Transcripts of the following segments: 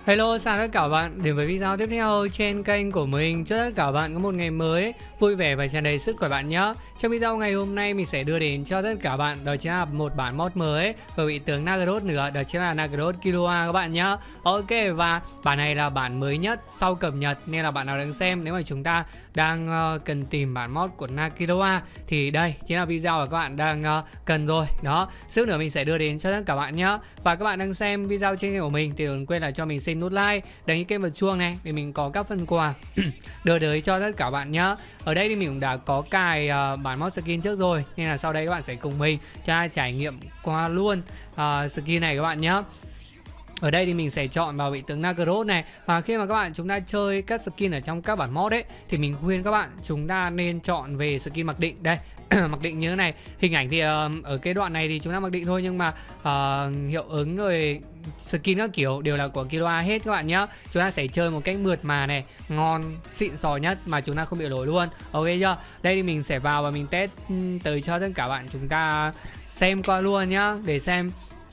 Hello, chào tất cả bạn đến với video tiếp theo trên kênh của mình. Chúc tất cả bạn có một ngày mới vui vẻ và tràn đầy sức khỏe bạn nhé. Trong video ngày hôm nay mình sẽ đưa đến cho tất cả bạn đó chính là một bản mod mới của vị tướng Nagaroth nữa, đó chính là Nagaroth Killua các bạn nhé. Ok, và bản này là bản mới nhất sau cập nhật nên là bạn nào đang xem, nếu mà chúng ta đang cần tìm bản mod của Nagaroth thì đây chính là video mà các bạn đang cần rồi. Đó, sức nữa mình sẽ đưa đến cho tất cả bạn nhé. Và các bạn đang xem video trên kênh của mình thì đừng quên là cho mình xin nút like, đánh kênh vào chuông này để mình có các phần quà đưa tới cho tất cả bạn nhé. Ở đây thì mình cũng đã có cài bản mod skin trước rồi nên là sau đây các bạn sẽ cùng mình cho trải nghiệm qua luôn skin này các bạn nhé. Ở đây thì mình sẽ chọn vào vị tướng Nagaroth này. Và khi mà các bạn chúng ta chơi các skin ở trong các bản mod ấy thì mình khuyên các bạn chúng ta nên chọn về skin mặc định. Đây mặc định như thế này. Hình ảnh thì ở cái đoạn này thì chúng ta mặc định thôi, nhưng mà hiệu ứng rồi skin các kiểu đều là của Killua hết các bạn nhé. Chúng ta sẽ chơi một cách mượt mà này, ngon, xịn sò nhất mà chúng ta không bị lỗi luôn. Ok chưa? Đây thì mình sẽ vào và mình test tới cho tất cả bạn chúng ta xem qua luôn nhá, để xem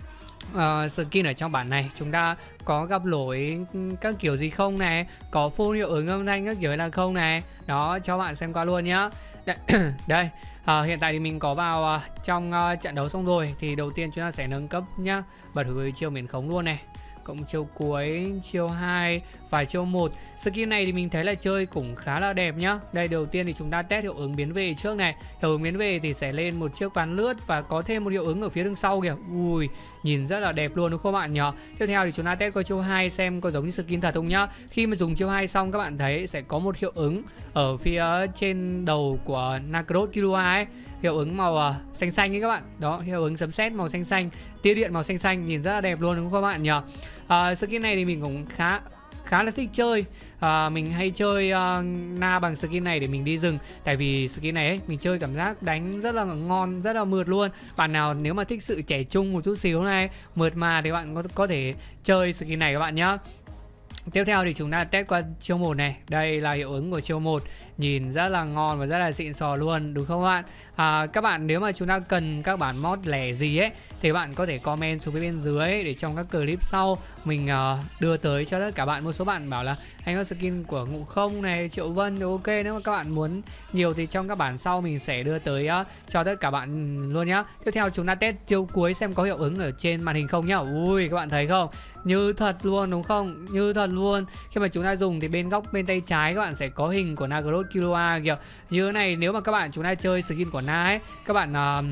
skin ở trong bản này chúng ta có gặp lỗi các kiểu gì không này, có full hiệu ứng âm thanh các kiểu hay là không này. Đó, cho bạn xem qua luôn nhá. Đây, hiện tại thì mình có vào trong trận đấu xong rồi. Thì đầu tiên chúng ta sẽ nâng cấp nhá, bật với chiêu miễn khống luôn này, cộng chiêu cuối, chiêu 2 và chiêu 1. Skin này thì mình thấy là chơi cũng khá là đẹp nhá. Đây, đầu tiên thì chúng ta test hiệu ứng biến về trước này. Hiệu ứng biến về thì sẽ lên một chiếc ván lướt và có thêm một hiệu ứng ở phía đằng sau kìa. Ui, nhìn rất là đẹp luôn đúng không bạn nhỉ? Tiếp theo thì chúng ta test qua chiêu 2 xem có giống như skin thật không nhá. Khi mà dùng chiêu 2 xong các bạn thấy sẽ có một hiệu ứng ở phía trên đầu của Nagaroth Killua ấy, hiệu ứng màu xanh xanh ấy các bạn. Đó, hiệu ứng sấm sét màu xanh xanh, tia điện màu xanh xanh, nhìn rất là đẹp luôn đúng không các bạn nhỉ? Skin này thì mình cũng khá là thích chơi. Mình hay chơi na bằng skin này để mình đi rừng. Tại vì skin này ấy, mình chơi cảm giác đánh rất là ngon, rất là mượt luôn. Bạn nào nếu mà thích sự trẻ trung một chút xíu này, mượt mà thì bạn có thể chơi skin này các bạn nhé. Tiếp theo thì chúng ta test qua chiêu 1 này. Đây là hiệu ứng của chiêu 1, nhìn rất là ngon và rất là xịn sò luôn đúng không bạn? Các bạn nếu mà chúng ta cần các bản mod lẻ gì ấy thì bạn có thể comment xuống bên dưới để trong các clip sau mình đưa tới cho tất cả bạn. Một số bạn bảo là anh có skin của Ngụ Không này, Triệu Vân thì ok. Nếu mà các bạn muốn nhiều thì trong các bản sau mình sẽ đưa tới cho tất cả bạn luôn nhá. Tiếp theo chúng ta test chiêu cuối xem có hiệu ứng ở trên màn hình không nhá. Ui, các bạn thấy không? Như thật luôn đúng không? Như thật luôn. Khi mà chúng ta dùng thì bên góc bên tay trái các bạn sẽ có hình của Nagaroth Killua kìa. Như thế này, nếu mà các bạn chúng ta chơi skin của Na ấy, các bạn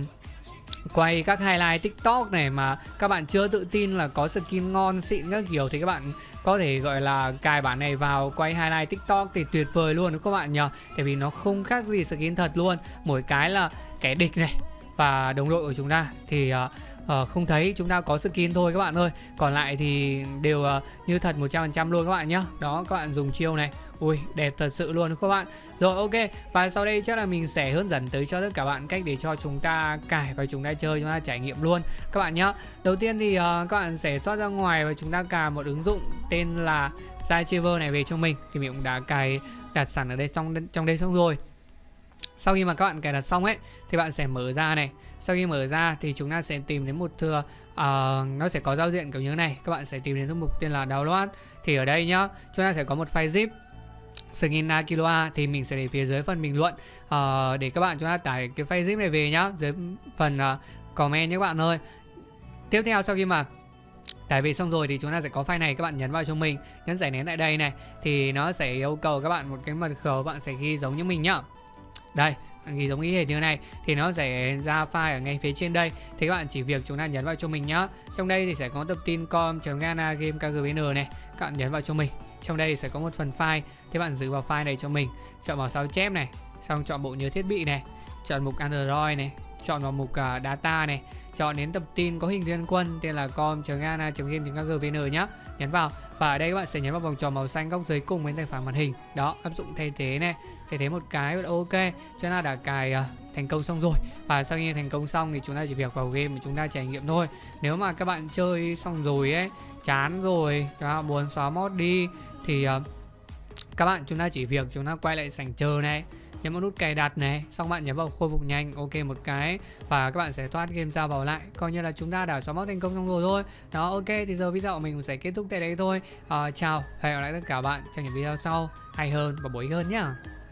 quay các highlight TikTok này mà các bạn chưa tự tin là có skin ngon xịn các kiểu thì các bạn có thể gọi là cài bản này vào quay highlight TikTok thì tuyệt vời luôn đúng không các bạn nhỉ? Tại vì nó không khác gì skin thật luôn. Mỗi cái là kẻ địch này và đồng đội của chúng ta thì không thấy chúng ta có skin thôi các bạn ơi. Còn lại thì đều như thật 100% luôn các bạn nhé. Đó, các bạn dùng chiêu này, ui đẹp thật sự luôn các bạn. Rồi ok, và sau đây chắc là mình sẽ hướng dẫn tới cho tất cả bạn cách để cho chúng ta cài và chúng ta chơi, chúng ta trải nghiệm luôn các bạn nhé. Đầu tiên thì các bạn sẽ thoát ra ngoài và chúng ta cài một ứng dụng tên là Zychever này về cho mình. Thì mình cũng đã cài đặt sẵn ở đây trong đây xong rồi. Sau khi mà các bạn cài đặt xong ấy thì bạn sẽ mở ra này. Sau khi mở ra thì chúng ta sẽ tìm đến một thừa nó sẽ có giao diện kiểu như thế này. Các bạn sẽ tìm đến thư mục tên là download. Thì ở đây nhá, chúng ta sẽ có một file zip skin Killua thì mình sẽ để phía dưới phần bình luận để các bạn chúng ta tải cái file zip này về nhá, dưới phần comment nhé các bạn ơi. Tiếp theo sau khi mà tải về xong rồi thì chúng ta sẽ có file này, các bạn nhấn vào cho mình, nhấn giải nén tại đây này thì nó sẽ yêu cầu các bạn một cái mật khẩu, bạn sẽ ghi giống như mình nhá. Đây, ghi giống y hệt như thế này thì nó sẽ ra file ở ngay phía trên đây. Thì các bạn chỉ việc chúng ta nhấn vào cho mình nhá. Trong đây thì sẽ có tập tin com.gana game kgbn này, các bạn nhấn vào cho mình. Trong đây sẽ có một phần file, thì bạn giữ vào file này cho mình, chọn vào sao chép này, xong chọn bộ nhớ thiết bị này, chọn mục Android này, chọn vào mục data này, chọn đến tập tin có hình liên quân tên là com.gana.game.kgbn nhá, nhấn vào. Và ở đây các bạn sẽ nhấn vào vòng tròn màu xanh góc dưới cùng bên tay phải màn hình. Đó, áp dụng thay thế này, thay thế một cái ok, cho nên đã cài thành công xong rồi. Và sau khi thành công xong thì chúng ta chỉ việc vào game để chúng ta trải nghiệm thôi. Nếu mà các bạn chơi xong rồi ấy, chán rồi, các bạn muốn xóa mod đi thì các bạn chúng ta chỉ việc chúng ta quay lại sảnh chờ này, nhấn vào nút cài đặt này, xong bạn nhấn vào khôi phục nhanh, ok một cái và các bạn sẽ thoát game ra vào lại, coi như là chúng ta đã xóa mod thành công xong rồi thôi. Đó, ok thì giờ video của mình cũng sẽ kết thúc tại đây thôi. Chào, hẹn gặp lại tất cả bạn trong những video sau hay hơn và bổ ích hơn nhá.